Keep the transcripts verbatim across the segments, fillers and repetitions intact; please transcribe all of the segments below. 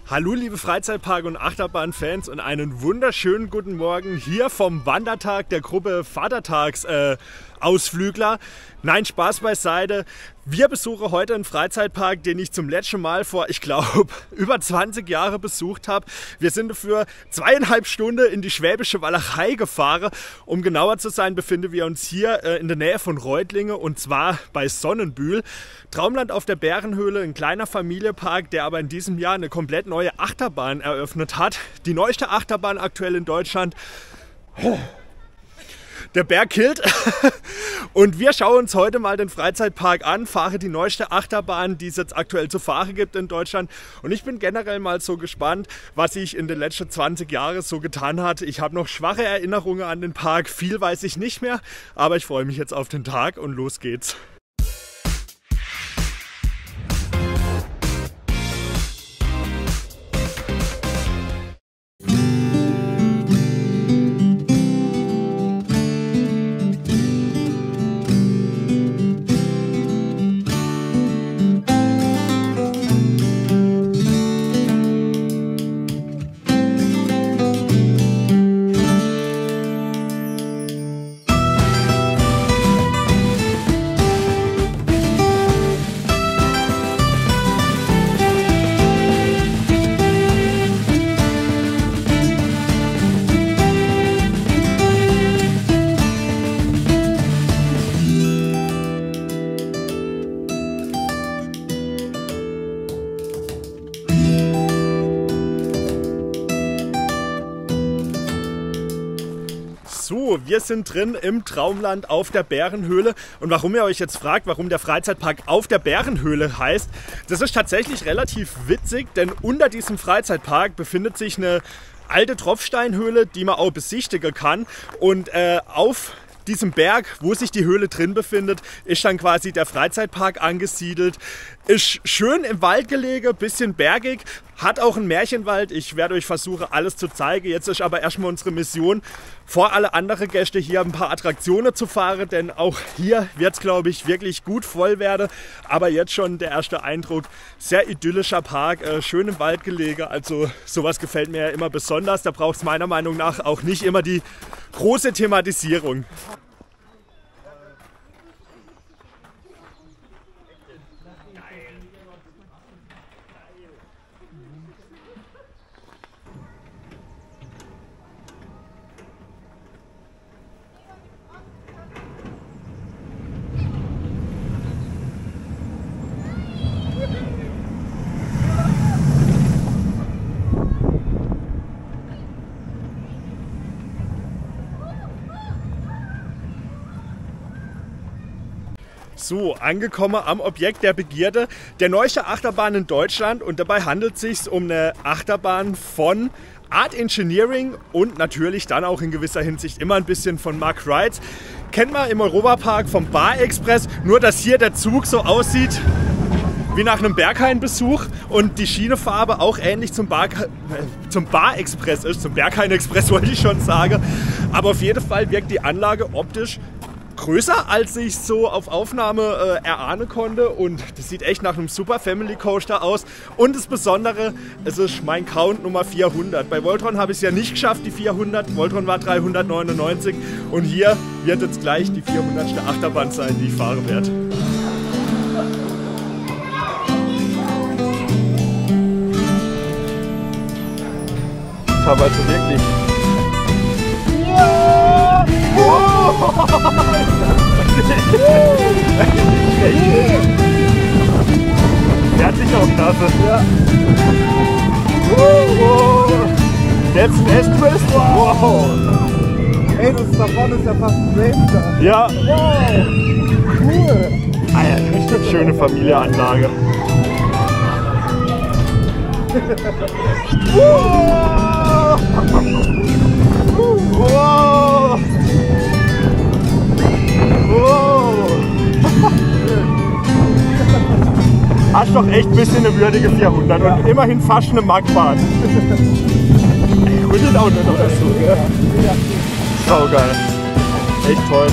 Hallo liebe Freizeitpark- und Achterbahnfans und einen wunderschönen guten Morgen hier vom Wandertag der Gruppe Vatertags äh, Ausflügler. Nein, Spaß beiseite. Wir besuchen heute einen Freizeitpark, den ich zum letzten Mal vor, ich glaube, über zwanzig Jahren besucht habe. Wir sind dafür zweieinhalb Stunden in die Schwäbische Walachei gefahren. Um genauer zu sein, befinden wir uns hier äh, in der Nähe von Reutlingen und zwar bei Sonnenbühl. Traumland auf der Bärenhöhle, ein kleiner Familienpark, der aber in diesem Jahr eine komplett neue Achterbahn eröffnet hat. Die neueste Achterbahn aktuell in Deutschland. Der Berg killt. Und wir schauen uns heute mal den Freizeitpark an, fahren die neueste Achterbahn, die es jetzt aktuell zu fahren gibt in Deutschland. Und ich bin generell mal so gespannt, was sich in den letzten zwanzig Jahren so getan hat. Ich habe noch schwache Erinnerungen an den Park, viel weiß ich nicht mehr, aber ich freue mich jetzt auf den Tag und los geht's. So, wir sind drin im Traumland auf der Bärenhöhle und warum ihr euch jetzt fragt, warum der Freizeitpark auf der Bärenhöhle heißt, das ist tatsächlich relativ witzig, denn unter diesem Freizeitpark befindet sich eine alte Tropfsteinhöhle, die man auch besichtigen kann und äh, auf diesem Berg, wo sich die Höhle drin befindet, ist dann quasi der Freizeitpark angesiedelt. Ist schön im Wald gelegen, bisschen bergig, hat auch einen Märchenwald. Ich werde euch versuchen, alles zu zeigen. Jetzt ist aber erstmal unsere Mission, vor alle anderen Gäste hier ein paar Attraktionen zu fahren, denn auch hier wird es, glaube ich, wirklich gut voll werden. Aber jetzt schon der erste Eindruck, sehr idyllischer Park, äh, schön im Wald gelegen. Also sowas gefällt mir ja immer besonders. Da braucht es meiner Meinung nach auch nicht immer die große Thematisierung. So, angekommen am Objekt der Begierde, der neueste Achterbahn in Deutschland und dabei handelt es sich um eine Achterbahn von Art Engineering und natürlich dann auch in gewisser Hinsicht immer ein bisschen von Mark Rides. Kennt man im Europapark vom Bar Express, nur dass hier der Zug so aussieht wie nach einem Berghain-Besuch und die Schienefarbe auch ähnlich zum Bar, äh, zum Bar Express ist, zum Berghain Express wollte ich schon sagen. Aber auf jeden Fall wirkt die Anlage optisch größer, als ich so auf Aufnahme äh, erahnen konnte und das sieht echt nach einem super Family Coaster aus und das Besondere, es ist mein Count Nummer vierhundert. Bei Voltron habe ich es ja nicht geschafft, die vierhundert, Voltron war dreihundertneunundneunzig und hier wird jetzt gleich die vierhundertste Achterbahn sein, die ich fahren werde. Das haben wir also wirklich. Ja! Oh! Der hat sich auch klasse. Ja. Wow. Jetzt ein S-Twist. Wow. Ey, das ist da vorne ist ja fast ein Ranger. Ja. Wow. Cool. Alter, richtig schöne Familienanlage. Wow. Wow. Wow. Hast doch echt ein bisschen eine würdige vierhundert ja. Und immerhin fast eine Magbahn. Rüttelt auch nicht oder so, gell? Ja. Saugeil. Echt toll.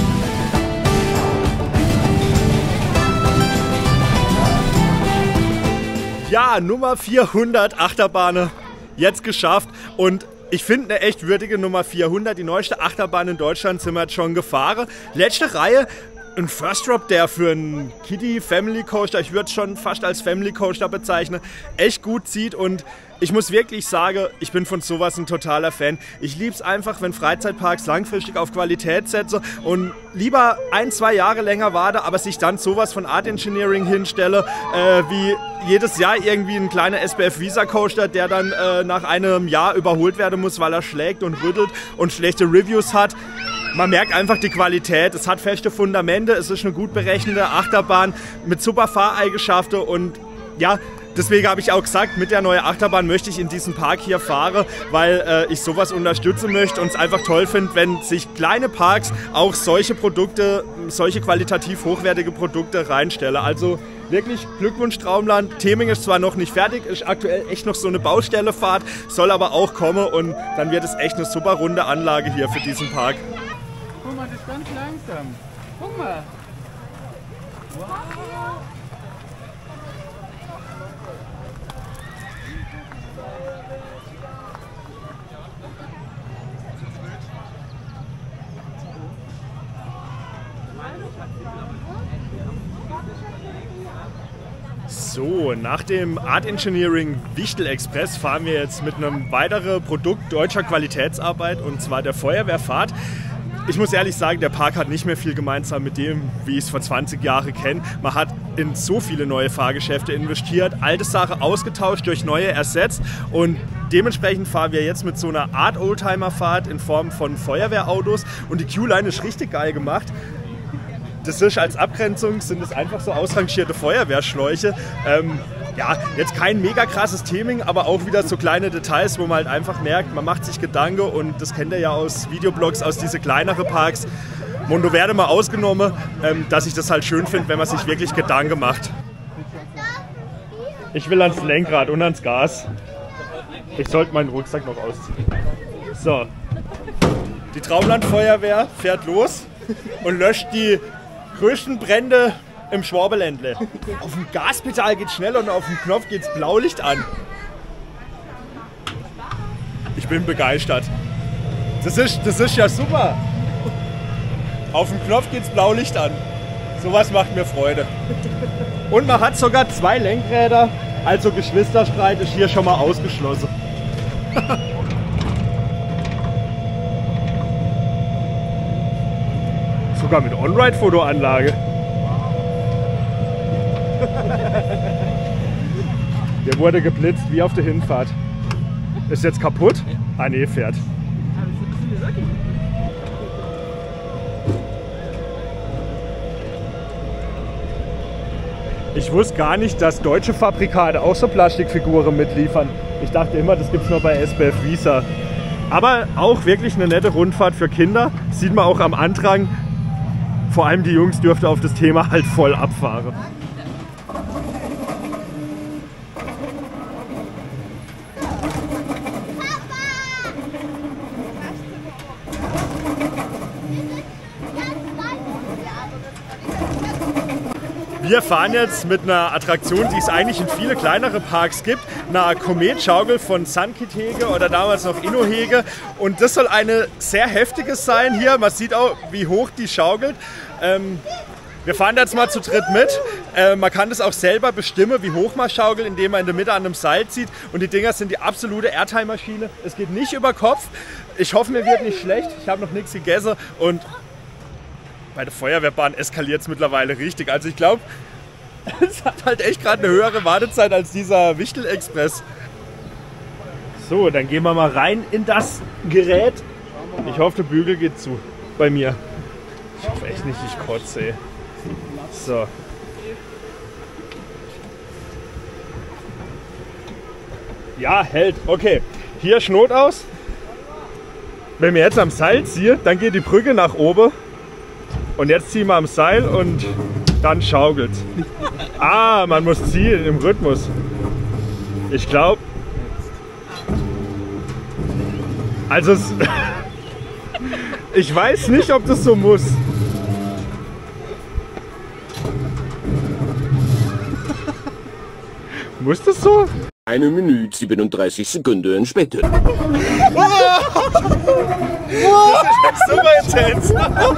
Ja, Nummer vierhundert Achterbahnen jetzt geschafft und ich finde eine echt würdige Nummer vierhundert. Die neueste Achterbahn in Deutschland sind wir jetzt schon gefahren. Letzte Reihe, ein First Drop, der für einen Kiddie Family Coaster, ich würde es schon fast als Family Coaster bezeichnen, echt gut zieht und ich muss wirklich sagen, ich bin von sowas ein totaler Fan. Ich liebe es einfach, wenn Freizeitparks langfristig auf Qualität setzen und lieber ein, zwei Jahre länger warte, aber sich dann sowas von Art Engineering hinstelle, äh, wie jedes Jahr irgendwie ein kleiner S B F Visa Coaster, der dann äh, nach einem Jahr überholt werden muss, weil er schlägt und rüttelt und schlechte Reviews hat. Man merkt einfach die Qualität, es hat feste Fundamente, es ist eine gut berechnete Achterbahn mit super Fahreigenschaften und ja, deswegen habe ich auch gesagt, mit der neuen Achterbahn möchte ich in diesen Park hier fahren, weil äh, ich sowas unterstützen möchte und es einfach toll finde, wenn sich kleine Parks auch solche Produkte, solche qualitativ hochwertige Produkte reinstellen. Also wirklich Glückwunsch Traumland. Theming ist zwar noch nicht fertig, ist aktuell echt noch so eine Baustellefahrt, soll aber auch kommen und dann wird es echt eine super runde Anlage hier für diesen Park. Guck mal, das ist ganz langsam. Guck mal. Wow. So, nach dem Art Engineering Wichtel Express fahren wir jetzt mit einem weiteren Produkt deutscher Qualitätsarbeit und zwar der Feuerwehrfahrt. Ich muss ehrlich sagen, der Park hat nicht mehr viel gemeinsam mit dem, wie ich es vor zwanzig Jahren kenne. Man hat in so viele neue Fahrgeschäfte investiert, alte Sachen ausgetauscht, durch neue ersetzt und dementsprechend fahren wir jetzt mit so einer Art Oldtimer-Fahrt in Form von Feuerwehrautos und die Q-Line ist richtig geil gemacht. Das ist als Abgrenzung, sind es einfach so ausrangierte Feuerwehrschläuche. Ähm, ja, jetzt kein mega krasses Theming, aber auch wieder so kleine Details, wo man halt einfach merkt, man macht sich Gedanken und das kennt ihr ja aus Videoblogs, aus diese kleineren Parks. Mondo werde mal ausgenommen, ähm, dass ich das halt schön finde, wenn man sich wirklich Gedanken macht. Ich will ans Lenkrad und ans Gas. Ich sollte meinen Rucksack noch ausziehen. So, die Traumlandfeuerwehr fährt los und löscht die größten Brände im Schwabeländle. Auf dem Gaspedal geht schneller und auf dem Knopf geht's Blaulicht an. Ich bin begeistert. Das ist, das ist ja super. Auf dem Knopf geht's Blaulicht an. Sowas macht mir Freude. Und man hat sogar zwei Lenkräder, also Geschwisterstreit ist hier schon mal ausgeschlossen. Sogar mit On-Ride-Fotoanlage. Der wurde geblitzt wie auf der Hinfahrt. Ist jetzt kaputt? Ah ne, fährt. Ich wusste gar nicht, dass deutsche Fabrikate auch so Plastikfiguren mitliefern. Ich dachte immer, das gibt es nur bei S B F Visa. Aber auch wirklich eine nette Rundfahrt für Kinder. Sieht man auch am Andrang. Vor allem die Jungs dürften auf das Thema halt voll abfahren. Wir fahren jetzt mit einer Attraktion, die es eigentlich in viele kleinere Parks gibt, einer Kometschaukel von Sunkit Hege oder damals noch Inno Hege. Und das soll eine sehr heftige sein hier. Man sieht auch, wie hoch die schaukelt. Ähm, wir fahren jetzt mal zu dritt mit. Äh, man kann das auch selber bestimmen, wie hoch man schaukelt, indem man in der Mitte an einem Seil zieht. Und die Dinger sind die absolute Airtime-Maschine. Es geht nicht über Kopf. Ich hoffe, mir wird nicht schlecht. Ich habe noch nichts gegessen und bei der Feuerwehrbahn eskaliert es mittlerweile richtig. Also ich glaube, es hat halt echt gerade eine höhere Wartezeit als dieser Wichtel Express. So, dann gehen wir mal rein in das Gerät. Ich hoffe, der Bügel geht zu bei mir. Ich hoffe echt nicht, ich kotze, ey. So. Ja, hält. Okay, hier ist Not aus. Wenn wir jetzt am Seil ziehen, dann geht die Brücke nach oben. Und jetzt ziehen wir am Seil und dann schaukelt. Ah, man muss ziehen im Rhythmus. Ich glaube. Also, es ich weiß nicht, ob das so muss. Muss das so? Eine Minute siebenunddreißig Sekunden später. Das ist super intens.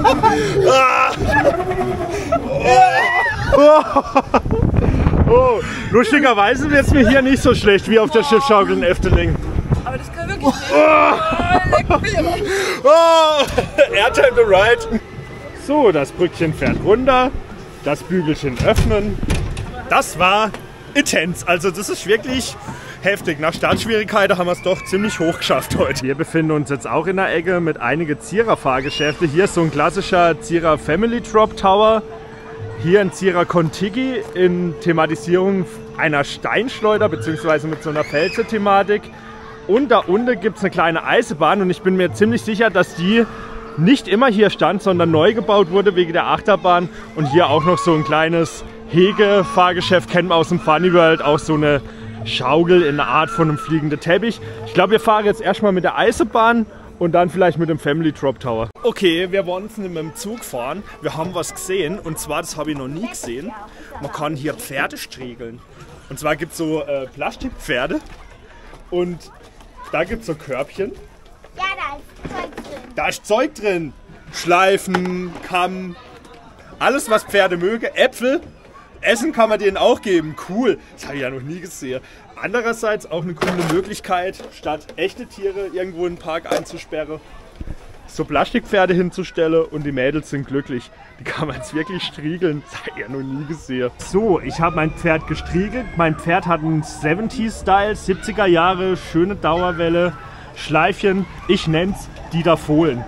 Oh, lustigerweise wird es mir hier nicht so schlecht wie auf der Schiffschaukel in Efteling. Aber das kann wirklich nicht. Oh, Airtime to ride. So, das Brückchen fährt runter, das Bügelchen öffnen. Das war intens. Also das ist wirklich heftig. Nach Startschwierigkeiten haben wir es doch ziemlich hoch geschafft heute. Wir befinden uns jetzt auch in der Ecke mit einigen Zierer-Fahrgeschäfte. Hier ist so ein klassischer Zierer Family Drop Tower. Hier ein Zierer Contigi in Thematisierung einer Steinschleuder bzw. mit so einer Felsen-Thematik. Und da unten gibt es eine kleine Eisenbahn und ich bin mir ziemlich sicher, dass die nicht immer hier stand, sondern neu gebaut wurde wegen der Achterbahn. Und hier auch noch so ein kleines Hege-Fahrgeschäft, kennen wir aus dem Funny World, auch so eine Schaukel in der Art von einem fliegenden Teppich. Ich glaube, wir fahren jetzt erstmal mit der Eisenbahn und dann vielleicht mit dem Family Drop Tower. Okay, wir wollen jetzt nicht mit dem Zug fahren. Wir haben was gesehen und zwar, das habe ich noch nie gesehen. Man kann hier Pferde striegeln. Und zwar gibt es so äh, Plastikpferde und da gibt es so Körbchen. Ja, da ist Zeug drin. Da ist Zeug drin. Schleifen, Kamm, alles was Pferde mögen. Äpfel, Essen kann man denen auch geben. Cool, das habe ich ja noch nie gesehen. Andererseits auch eine coole Möglichkeit, statt echte Tiere irgendwo in den Park einzusperren, so Plastikpferde hinzustellen und die Mädels sind glücklich. Die kann man jetzt wirklich striegeln, das habe ich ja noch nie gesehen. So, ich habe mein Pferd gestriegelt. Mein Pferd hat einen siebziger-Style, siebziger Jahre, schöne Dauerwelle, Schleifchen. Ich nenne es Dieter Fohlen.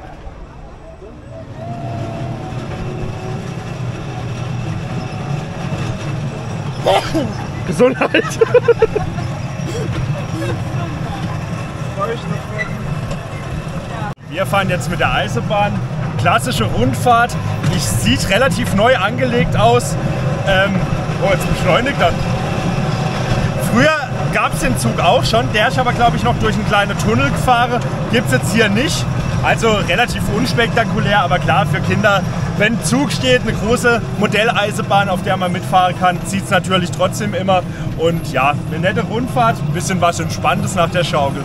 Gesundheit! Wir fahren jetzt mit der Eisenbahn. Klassische Rundfahrt. Die sieht relativ neu angelegt aus. Ähm, oh, jetzt beschleunigt er. Früher gab es den Zug auch schon. Der ist aber, glaube ich, noch durch einen kleinen Tunnel gefahren. Gibt es jetzt hier nicht. Also relativ unspektakulär, aber klar für Kinder. Wenn ein Zug steht, eine große Modelleisenbahn, auf der man mitfahren kann, zieht es natürlich trotzdem immer. Und ja, eine nette Rundfahrt, ein bisschen was Entspanntes nach der Schaukel.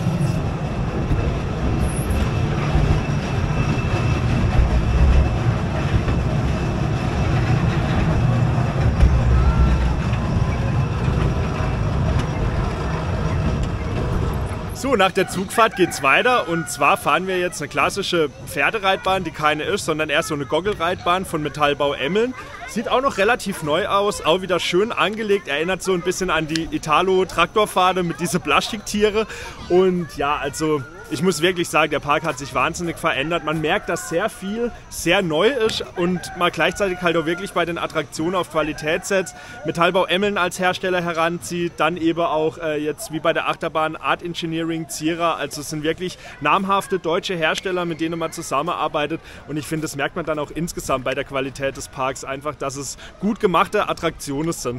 So, nach der Zugfahrt geht's weiter und zwar fahren wir jetzt eine klassische Pferdereitbahn, die keine ist, sondern eher so eine Goggelreitbahn von Metallbau Emmeln. Sieht auch noch relativ neu aus, auch wieder schön angelegt, erinnert so ein bisschen an die Italo-Traktorpfade mit diesen Plastiktiere und ja, also ich muss wirklich sagen, der Park hat sich wahnsinnig verändert. Man merkt, dass sehr viel sehr neu ist und man gleichzeitig halt auch wirklich bei den Attraktionen auf Qualität setzt. Metallbau Emmeln als Hersteller heranzieht, dann eben auch äh, jetzt wie bei der Achterbahn Art Engineering, Zierer. Also es sind wirklich namhafte deutsche Hersteller, mit denen man zusammenarbeitet. Und ich finde, das merkt man dann auch insgesamt bei der Qualität des Parks einfach, dass es gut gemachte Attraktionen sind.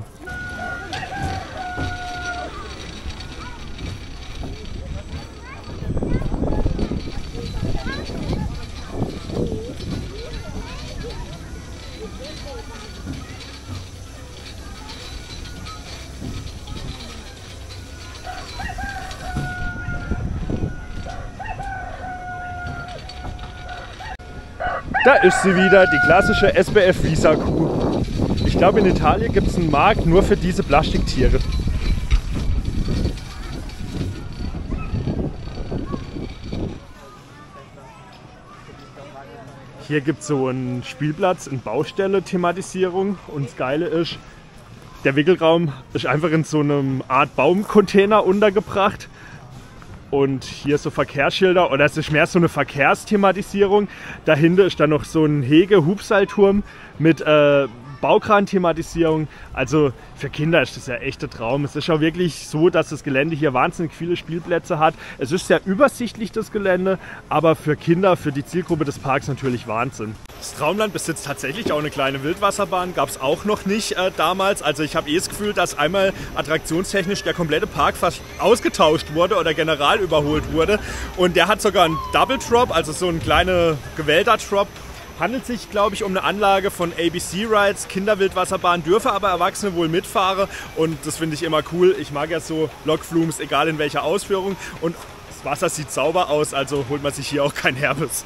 Da ist sie wieder, die klassische S B F Visa Kuh. Ich glaube, in Italien gibt es einen Markt nur für diese Plastiktiere. Hier gibt es so einen Spielplatz, eine Baustelle-Thematisierung und das Geile ist, der Wickelraum ist einfach in so einem Art Baumcontainer untergebracht. Und hier so Verkehrsschilder, oder es ist mehr so eine Verkehrsthematisierung. Dahinter ist dann noch so ein Hege-Hubseilturm mit äh, Baukran-Thematisierung. Also für Kinder ist das ja echt ein Traum. Es ist auch wirklich so, dass das Gelände hier wahnsinnig viele Spielplätze hat. Es ist sehr übersichtlich, das Gelände, aber für Kinder, für die Zielgruppe des Parks natürlich Wahnsinn. Das Traumland besitzt tatsächlich auch eine kleine Wildwasserbahn, gab es auch noch nicht äh, damals. Also ich habe eh das Gefühl, dass einmal attraktionstechnisch der komplette Park fast ausgetauscht wurde oder general überholt wurde. Und der hat sogar einen Double Drop, also so einen kleinen gewellter Drop. Handelt sich, glaube ich, um eine Anlage von A B C Rides, Kinderwildwasserbahn, dürfen aber Erwachsene wohl mitfahren und das finde ich immer cool. Ich mag ja so Lokflumes, egal in welcher Ausführung, und das Wasser sieht sauber aus, also holt man sich hier auch kein Herbes.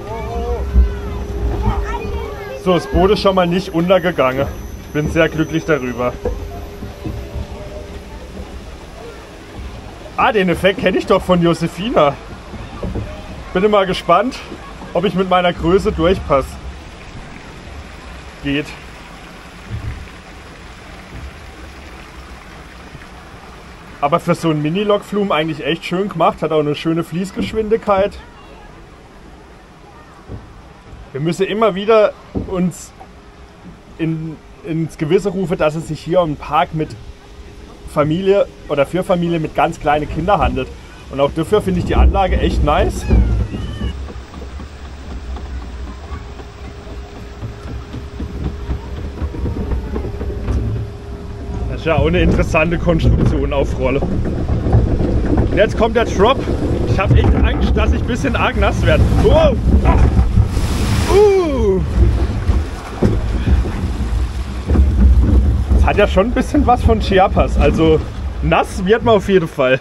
So, das Boot ist schon mal nicht untergegangen. Bin sehr glücklich darüber. Ah, den Effekt kenne ich doch von Josefina. Bin mal gespannt, ob ich mit meiner Größe durchpasse. Geht. Aber für so einen Mini-Lokflume eigentlich echt schön gemacht. Hat auch eine schöne Fließgeschwindigkeit. Wir müssen immer wieder uns in, ins Gewisse rufen, dass es sich hier um einen Park mit Familie oder für Familie mit ganz kleinen Kindern handelt. Und auch dafür finde ich die Anlage echt nice. Das ist ja auch eine interessante Konstruktion auf Rolle. Und jetzt kommt der Drop. Ich habe echt Angst, dass ich ein bisschen arg nass werde. Oh! Uh! Das hat ja schon ein bisschen was von Chiapas, also nass wird man auf jeden Fall.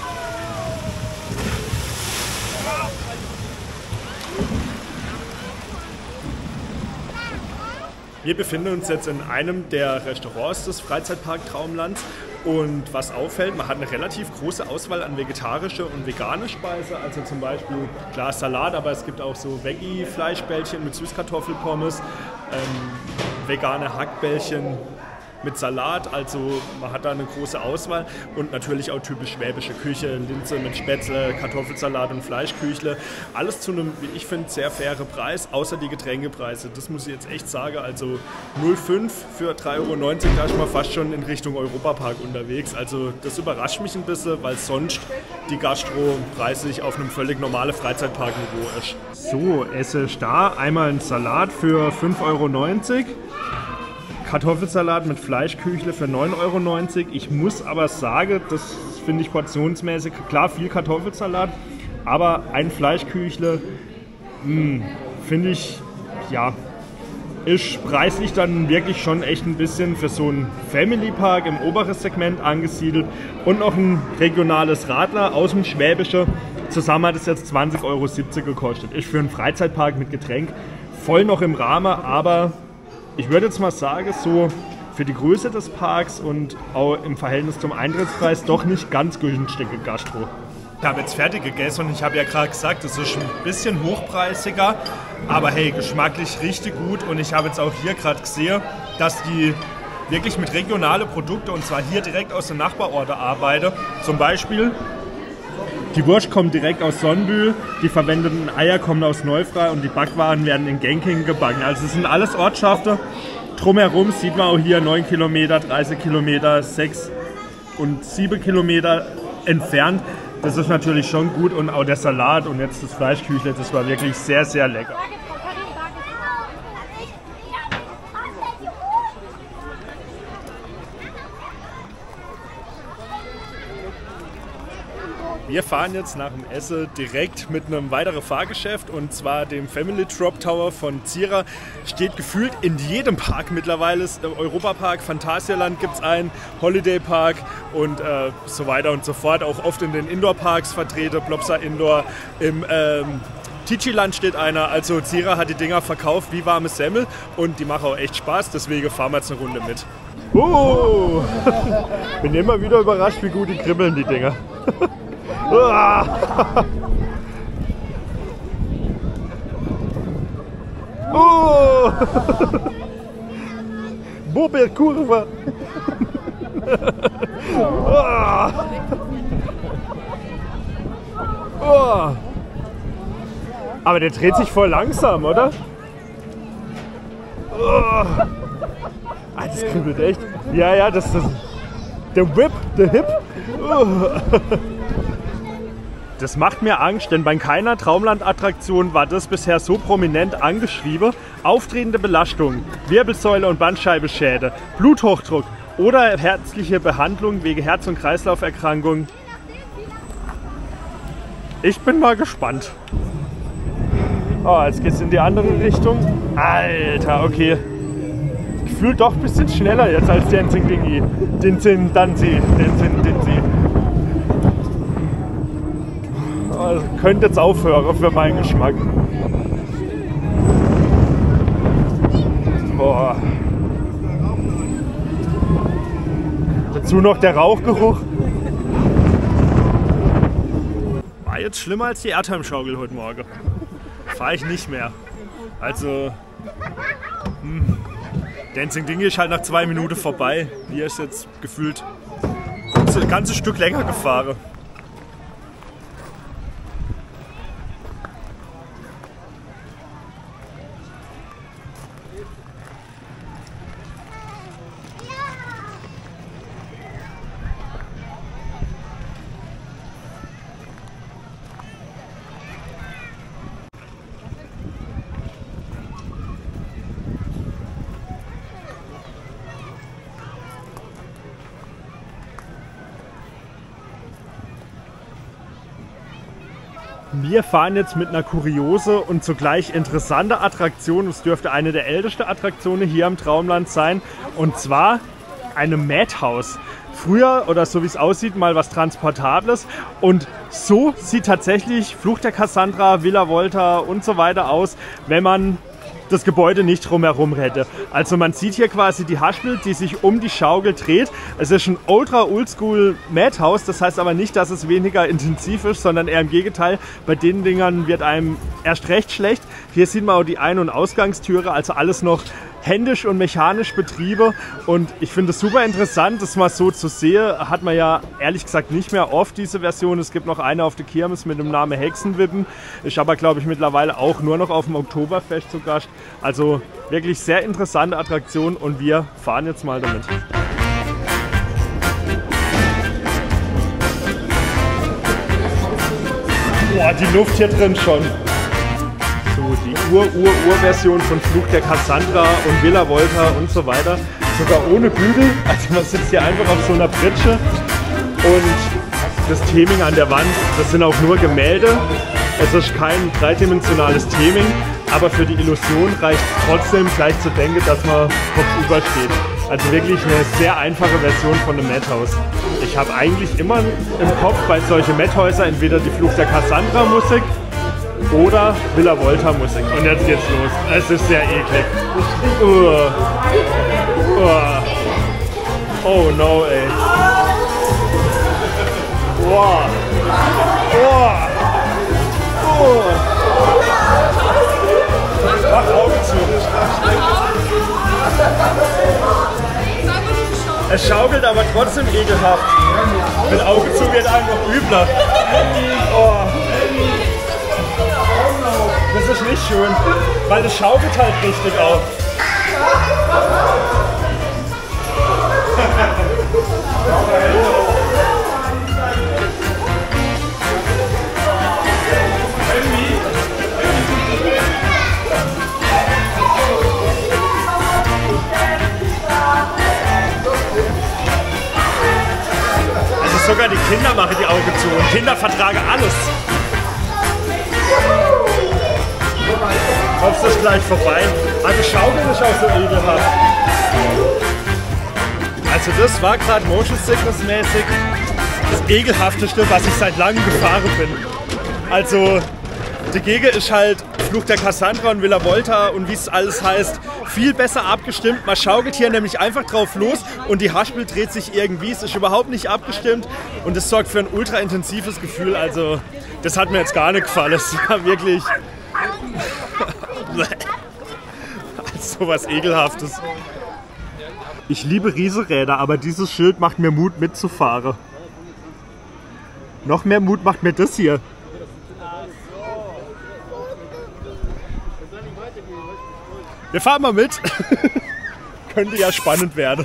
Wir befinden uns jetzt in einem der Restaurants des Freizeitpark Traumlands und was auffällt, man hat eine relativ große Auswahl an vegetarische und vegane Speise, also zum Beispiel klar Salat, aber es gibt auch so Veggie-Fleischbällchen mit Süßkartoffelpommes, ähm, vegane Hackbällchen mit Salat, also man hat da eine große Auswahl und natürlich auch typisch schwäbische Küche, Linse mit Spätzle, Kartoffelsalat und Fleischküchle. Alles zu einem, wie ich finde, sehr fairen Preis, außer die Getränkepreise. Das muss ich jetzt echt sagen, also null Komma fünf für drei Euro neunzig, da ist man fast schon in Richtung Europapark unterwegs. Also das überrascht mich ein bisschen, weil sonst die Gastro preislich auf einem völlig normalen Freizeitparkniveau ist. So, esse ich da einmal einen Salat für fünf Euro neunzig. Kartoffelsalat mit Fleischküchle für neun Euro neunzig. Ich muss aber sagen, das finde ich portionsmäßig, klar viel Kartoffelsalat, aber ein Fleischküchle finde ich, ja, ist preislich dann wirklich schon echt ein bisschen für so einen Family Park im oberen Segment angesiedelt und noch ein regionales Radler aus dem Schwäbische. Zusammen hat es jetzt zwanzig Euro siebzig gekostet. Ist für einen Freizeitpark mit Getränk voll noch im Rahmen, aber ich würde jetzt mal sagen, so für die Größe des Parks und auch im Verhältnis zum Eintrittspreis doch nicht ganz günstige Gastro. Ich habe jetzt fertig gegessen und ich habe ja gerade gesagt, es ist ein bisschen hochpreisiger, aber hey, geschmacklich richtig gut und ich habe jetzt auch hier gerade gesehen, dass die wirklich mit regionalen Produkten und zwar hier direkt aus den Nachbarorten arbeiten. Zum Beispiel die Wurst kommt direkt aus Sonnenbühl, die verwendeten Eier kommen aus Neufrei und die Backwaren werden in Genking gebacken. Also es sind alles Ortschaften. Drumherum sieht man auch hier neun Kilometer, dreißig Kilometer, sechs und sieben Kilometer entfernt. Das ist natürlich schon gut und auch der Salat und jetzt das Fleischküchle, das war wirklich sehr, sehr lecker. Wir fahren jetzt nach dem Essen direkt mit einem weiteren Fahrgeschäft und zwar dem Family Drop Tower von Zierer. Steht gefühlt in jedem Park mittlerweile. Europapark, Phantasialand gibt es einen, Holiday Park und äh, so weiter und so fort. Auch oft in den Indoor-Parks vertreten, Plopsa Indoor. Im ähm, Ticci-Land steht einer. Also Zierer hat die Dinger verkauft wie warme Semmel und die machen auch echt Spaß. Deswegen fahren wir jetzt eine Runde mit. Oh! Bin immer wieder überrascht, wie gut die kribbeln, die Dinger. Oh! Bobelkurve! Oh! Oh! Aber der dreht sich voll langsam, oder? Oh! Ah, das kribbelt echt. Ja, ja, das ist der Whip, der Hip. Oh! Das macht mir Angst, denn bei keiner Traumland-Attraktion war das bisher so prominent angeschrieben. Auftretende Belastung, Wirbelsäule- und Bandscheibenschäden, Bluthochdruck oder herzliche Behandlung wegen Herz- und Kreislauferkrankungen. Ich bin mal gespannt. Oh, jetzt geht's in die andere Richtung. Alter, okay. Gefühlt doch ein bisschen schneller jetzt als Dancing Dingy. Dancing Danzi. Dancing Dingy. Also, könnte jetzt aufhören für meinen Geschmack. Boah. Dazu noch der Rauchgeruch. War jetzt schlimmer als die Erdheim-Schaukel heute Morgen. Fahre ich nicht mehr. Also, hm. Dancing Dingy ist halt nach zwei Minuten vorbei. Hier ist jetzt gefühlt ein ganzes Stück länger gefahren. Wir fahren jetzt mit einer kuriose und zugleich interessante Attraktion. Es dürfte eine der ältesten Attraktionen hier im Traumland sein. Und zwar einem Madhouse. Früher, oder so wie es aussieht, mal was Transportables. Und so sieht tatsächlich Fluch der Cassandra, Villa Volta und so weiter aus, wenn man das Gebäude nicht drumherum hätte. Also man sieht hier quasi die Haspel, die sich um die Schaukel dreht. Es ist ein ultra oldschool Madhouse, das heißt aber nicht, dass es weniger intensiv ist, sondern eher im Gegenteil. Bei den Dingern wird einem erst recht schlecht. Hier sieht man auch die Ein- und Ausgangstüre, also alles noch händisch und mechanisch betrieben. Und ich finde es super interessant, das mal so zu sehen. Hat man ja ehrlich gesagt nicht mehr oft diese Version. Es gibt noch eine auf der Kirmes mit dem Namen Hexenwippen. Ist aber, glaube ich, mittlerweile auch nur noch auf dem Oktoberfest zu Gast. Also wirklich sehr interessante Attraktion und wir fahren jetzt mal damit. Boah, die Luft hier drin schon. So, die Ur-Ur-Ur-Version von Fluch der Cassandra und Villa Volta und so weiter. Sogar ohne Bügel. Also man sitzt hier einfach auf so einer Pritsche. Und das Theming an der Wand, das sind auch nur Gemälde. Es ist kein dreidimensionales Theming. Aber für die Illusion reicht es trotzdem gleich zu denken, dass man kopfüber steht. Also wirklich eine sehr einfache Version von einem Madhouse. Ich habe eigentlich immer im Kopf bei solchen Madhäusern entweder die Fluch der Cassandra Musik oder Villa Volta Musik. Und jetzt geht's los. Es ist sehr eklig. Uh. Uh. Oh no, ey. Wow. Wow. Oh. Mach Augen zu. Es schaukelt aber trotzdem ekelhaft. Mit Augen zu wird einem noch übler. Oh. Das ist nicht schön, weil es schaukelt halt richtig auf. Also sogar die Kinder machen die Augen zu und Kinder vertragen alles. Hoffst du, ist gleich vorbei. Also Schaukeln ist auch so ekelhaft. Also das war gerade Motion Sickness mäßig das ekelhafteste, was ich seit langem gefahren bin. Also dagegen ist halt Fluch der Cassandra und Villa Volta und wie es alles heißt, viel besser abgestimmt. Man schaukelt hier nämlich einfach drauf los und die Haspel dreht sich irgendwie. Es ist überhaupt nicht abgestimmt und das sorgt für ein ultra intensives Gefühl. Also das hat mir jetzt gar nicht gefallen. Es war wirklich so was Ekelhaftes. Ich liebe Riesenräder, aber dieses Schild macht mir Mut mitzufahren. Noch mehr Mut macht mir das hier. Wir fahren mal mit. Könnte ja spannend werden.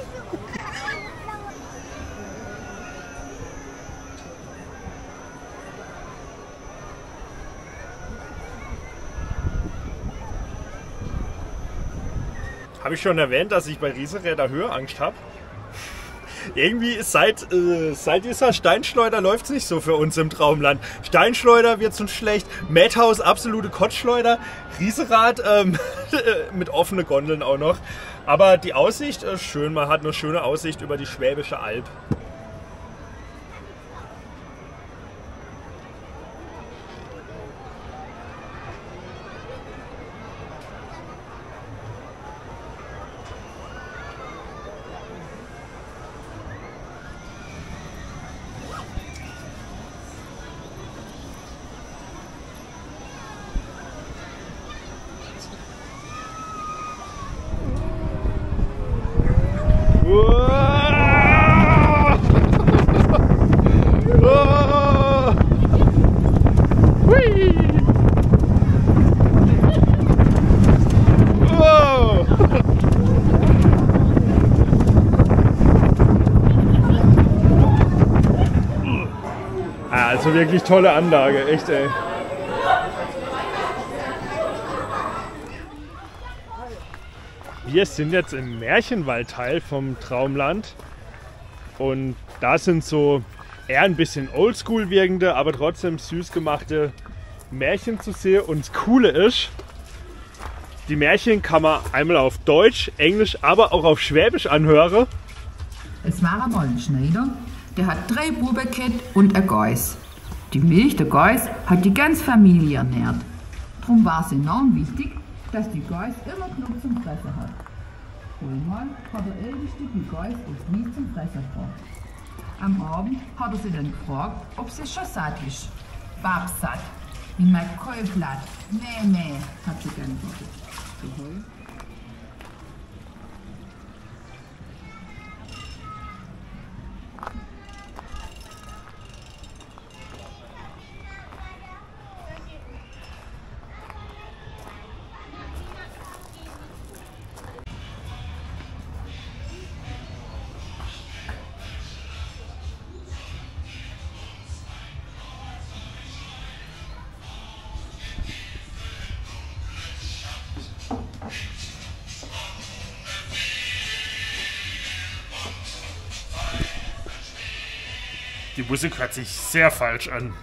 Habe ich schon erwähnt, dass ich bei Riesenräder Höhenangst habe? Irgendwie seit, äh, seit dieser Steinschleuder läuft es nicht so für uns im Traumland. Steinschleuder wird uns schlecht, Madhouse absolute Kotzschleuder, Riesenrad ähm, mit offenen Gondeln auch noch. Aber die Aussicht ist schön, man hat eine schöne Aussicht über die Schwäbische Alb. Also wirklich tolle Anlage, echt ey. Wir sind jetzt im Märchenwaldteil vom Traumland und da sind so eher ein bisschen oldschool wirkende, aber trotzdem süß gemachte Märchen zu sehen. Und das Coole ist, die Märchen kann man einmal auf Deutsch, Englisch, aber auch auf Schwäbisch anhören. Es war einmal ein Schneider, der hat drei Buben gehabt und ein Geiß. Die Milch der Geiß hat die ganze Familie ernährt. Darum war es enorm wichtig, dass die Geiß immer genug zum Fressen hat. Einmal hat der Älteste die Geiß das Lied zum Fressen gebracht. Am Abend hat er sie dann gefragt, ob sie schon satt ist. Babsatt, wie mein Keulblatt. Nee, nee, hat sie geantwortet. So heu. Die Musik hört sich sehr falsch an.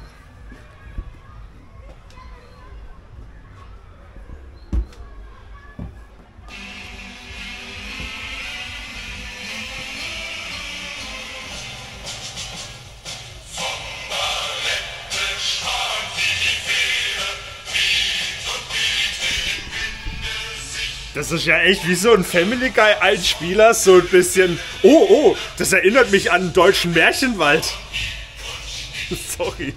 Das ist ja echt wie so ein Family Guy Einspieler, so ein bisschen. Oh, oh, das erinnert mich an einen deutschen Märchenwald. Sorry.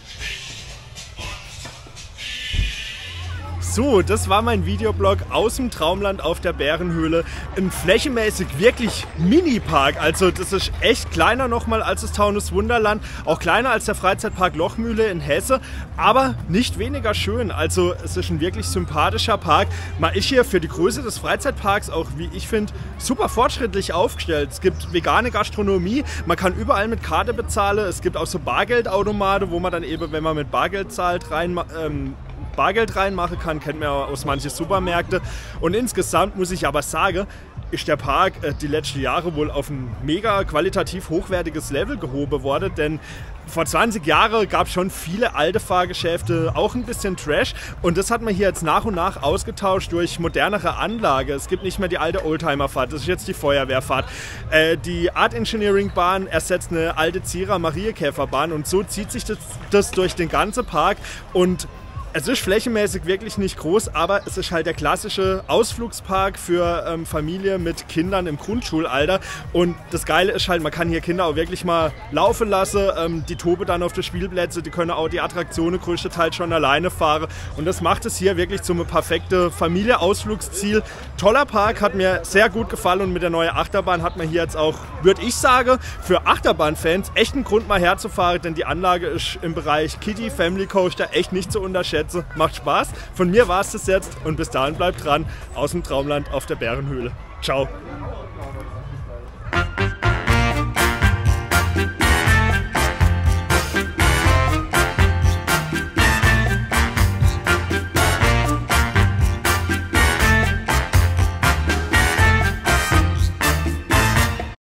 So, das war mein Videoblog aus dem Traumland auf der Bärenhöhle. Ein flächenmäßig wirklich Mini-Park. Also das ist echt kleiner nochmal als das Taunus Wunderland. Auch kleiner als der Freizeitpark Lochmühle in Hesse. Aber nicht weniger schön. Also es ist ein wirklich sympathischer Park. Man ist hier für die Größe des Freizeitparks auch, wie ich finde, super fortschrittlich aufgestellt. Es gibt vegane Gastronomie. Man kann überall mit Karte bezahlen. Es gibt auch so Bargeldautomate, wo man dann eben, wenn man mit Bargeld zahlt, rein... Ähm, Bargeld reinmachen kann, kennt man ja aus manchen Supermärkte. Und insgesamt muss ich aber sagen, ist der Park äh, die letzten Jahre wohl auf ein mega qualitativ hochwertiges Level gehoben worden, denn vor zwanzig Jahren gab es schon viele alte Fahrgeschäfte, auch ein bisschen Trash, und das hat man hier jetzt nach und nach ausgetauscht durch modernere Anlage. Es gibt nicht mehr die alte Oldtimerfahrt, das ist jetzt die Feuerwehrfahrt. Äh, die Art Engineering Bahn ersetzt eine alte Zierer Mariekäferbahn und so zieht sich das, das durch den ganzen Park. Und es ist flächenmäßig wirklich nicht groß, aber es ist halt der klassische Ausflugspark für ähm, Familie mit Kindern im Grundschulalter. Und das Geile ist halt, man kann hier Kinder auch wirklich mal laufen lassen. Ähm, die toben dann auf den Spielplätzen, die können auch die Attraktionen größtenteils schon alleine fahren. Und das macht es hier wirklich zum perfekten Familie-Ausflugsziel. Toller Park, hat mir sehr gut gefallen, und mit der neuen Achterbahn hat man hier jetzt auch, würde ich sagen, für Achterbahnfans echt einen Grund mal herzufahren, denn die Anlage ist im Bereich Kiddie Family Coaster echt nicht zu unterschätzen. Macht Spaß. Von mir war es das jetzt, und bis dahin bleibt dran aus dem Traumland auf der Bärenhöhle. Ciao.